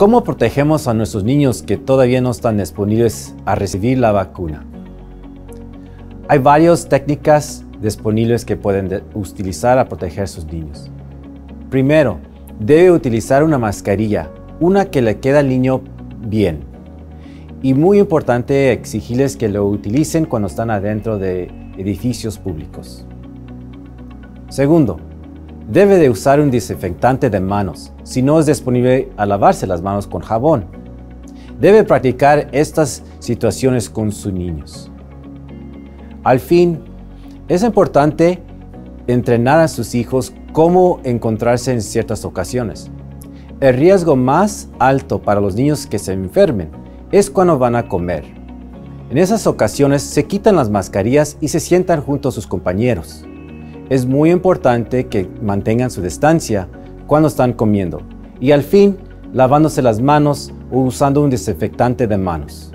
¿Cómo protegemos a nuestros niños que todavía no están disponibles a recibir la vacuna? Hay varias técnicas disponibles que pueden utilizar a proteger a sus niños. Primero, debe utilizar una mascarilla, una que le queda al niño bien. Y muy importante exigirles que lo utilicen cuando están adentro de edificios públicos. Segundo, debe de usar un desinfectante de manos, si no es disponible a lavarse las manos con jabón. Debe practicar estas situaciones con sus niños. Al fin, es importante entrenar a sus hijos cómo encontrarse en ciertas ocasiones. El riesgo más alto para los niños que se enfermen es cuando van a comer. En esas ocasiones se quitan las mascarillas y se sientan junto a sus compañeros. Es muy importante que mantengan su distancia cuando están comiendo y al fin lavándose las manos o usando un desinfectante de manos.